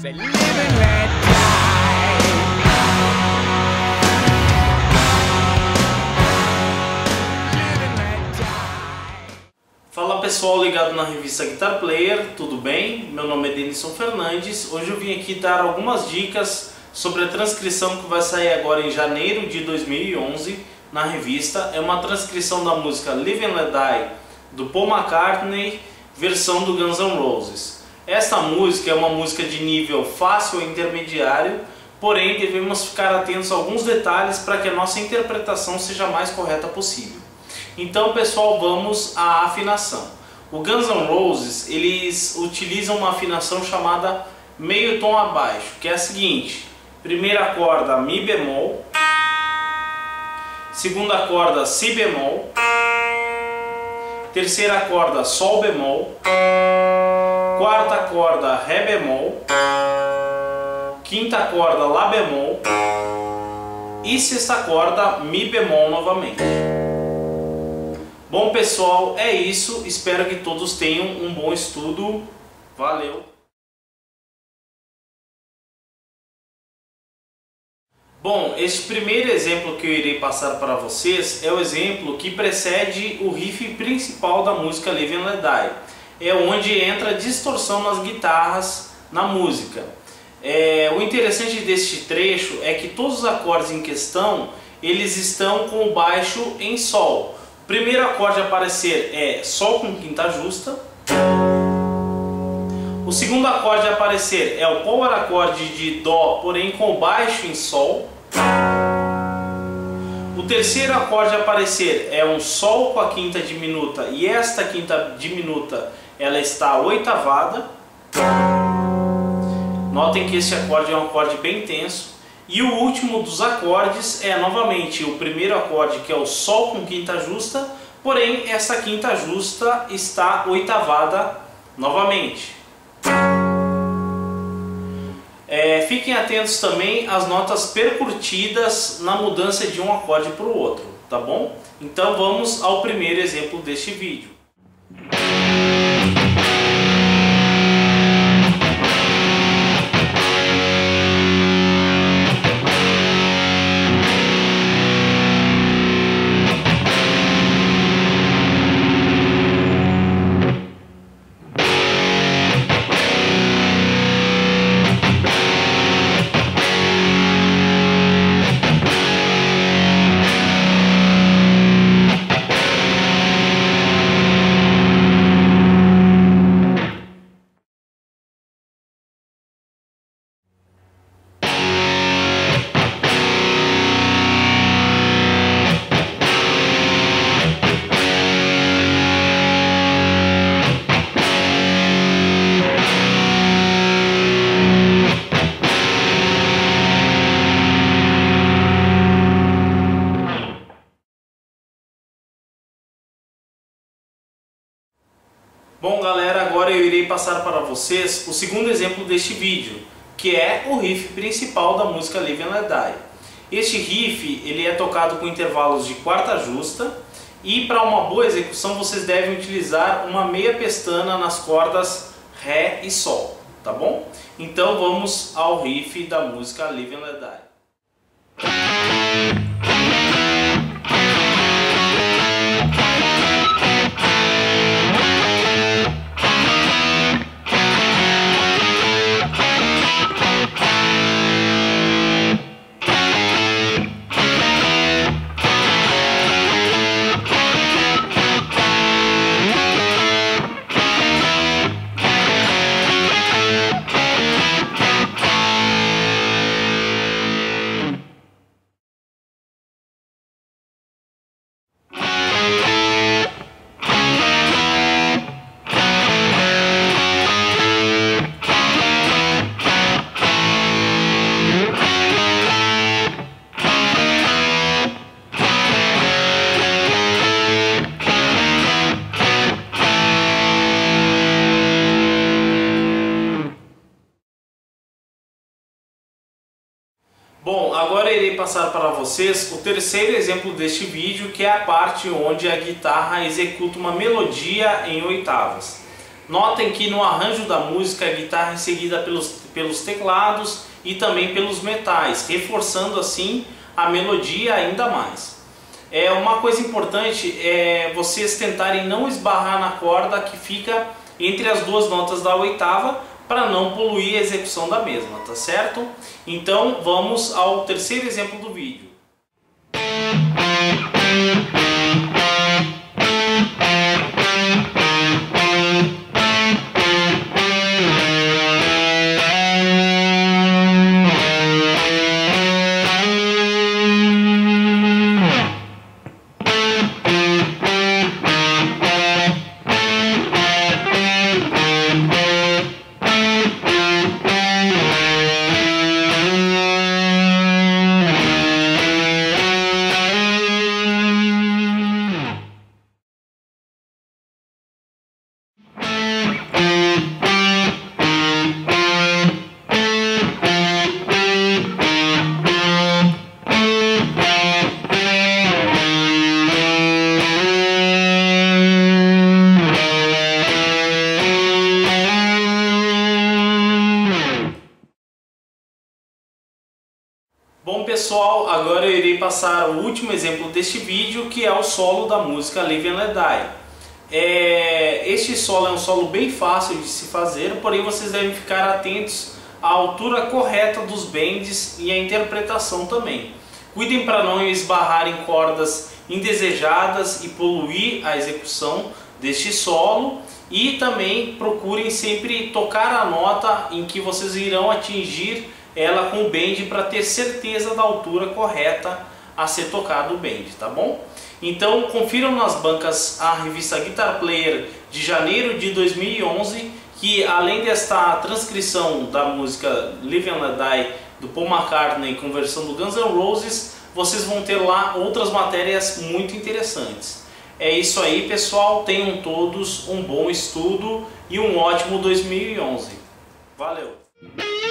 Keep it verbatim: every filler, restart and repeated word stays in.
Say, live and let die. Live and let die. Fala pessoal ligado na revista Guitar Player, tudo bem? Meu nome é Denison Fernandes. Hoje eu vim aqui dar algumas dicas sobre a transcrição que vai sair agora em janeiro de dois mil e onze na revista. É uma transcrição da música Live and Let Die do Paul McCartney, versão do Guns N' Roses. Esta música é uma música de nível fácil ou intermediário, porém devemos ficar atentos a alguns detalhes para que a nossa interpretação seja a mais correta possível. Então pessoal, vamos à afinação. O Guns N' Roses, eles utilizam uma afinação chamada meio tom abaixo, que é a seguinte: primeira corda Mi bemol, segunda corda Si bemol, terceira corda Sol bemol, quarta corda Ré bemol, quinta corda Lá bemol e sexta corda Mi bemol novamente. Bom pessoal, é isso. Espero que todos tenham um bom estudo. Valeu! Bom, este primeiro exemplo que eu irei passar para vocês é o exemplo que precede o riff principal da música Live and Let Die. É onde entra a distorção nas guitarras na música. É, o interessante deste trecho é que todos os acordes em questão, eles estão com o baixo em Sol. O primeiro acorde a aparecer é Sol com quinta justa. O segundo acorde a aparecer é o power acorde de Dó, porém com o baixo em Sol. O terceiro acorde a aparecer é um Sol com a quinta diminuta, e esta quinta diminuta ela está oitavada. Notem que esse acorde é um acorde bem tenso. E o último dos acordes é novamente o primeiro acorde, que é o Sol com quinta justa, porém essa quinta justa está oitavada novamente. É, fiquem atentos também às notas percutidas na mudança de um acorde para o outro, tá bom? Então vamos ao primeiro exemplo deste vídeo. Bom galera, agora eu irei passar para vocês o segundo exemplo deste vídeo, que é o riff principal da música Live and Let Die. Este riff ele é tocado com intervalos de quarta justa, e para uma boa execução vocês devem utilizar uma meia pestana nas cordas Ré e Sol, tá bom? Então vamos ao riff da música Live and Let Die. Bom, agora irei passar para vocês o terceiro exemplo deste vídeo, que é a parte onde a guitarra executa uma melodia em oitavas. Notem que no arranjo da música a guitarra é seguida pelos, pelos teclados e também pelos metais, reforçando assim a melodia ainda mais. É uma coisa importante é vocês tentarem não esbarrar na corda que fica entre as duas notas da oitava, para não poluir a execução da mesma, tá certo? Então vamos ao terceiro exemplo do vídeo. Bom pessoal, agora eu irei passar o último exemplo deste vídeo, que é o solo da música Live and Let Die. É, este solo é um solo bem fácil de se fazer, porém vocês devem ficar atentos à altura correta dos bends e à interpretação também. Cuidem para não esbarrar em cordas indesejadas e poluir a execução deste solo, e também procurem sempre tocar a nota em que vocês irão atingir ela com o bend para ter certeza da altura correta a ser tocado o bend, tá bom? Então confiram nas bancas a revista Guitar Player de janeiro de dois mil e onze, que além desta transcrição da música Live and Let Die do Paul McCartney com versão do Guns N' Roses, vocês vão ter lá outras matérias muito interessantes. É isso aí pessoal, tenham todos um bom estudo e um ótimo dois mil e onze. Valeu!